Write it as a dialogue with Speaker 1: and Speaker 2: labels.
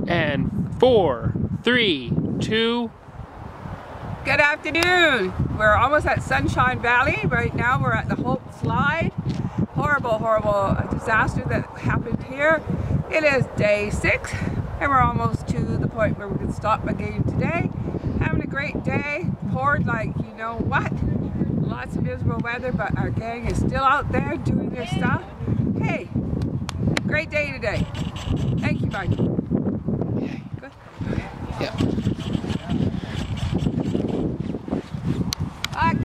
Speaker 1: And 4, 3, 2.
Speaker 2: Good afternoon. We're almost at Sunshine Valley. Right now we're at the Hope Slide. Horrible disaster that happened here. It is day 6 and we're almost to the point where we can stop again today. Having a great day. Poured like you know what. Lots of miserable weather, but our gang is still out there doing their stuff. Hey, great day today. Thank you, Mike.
Speaker 1: Yeah.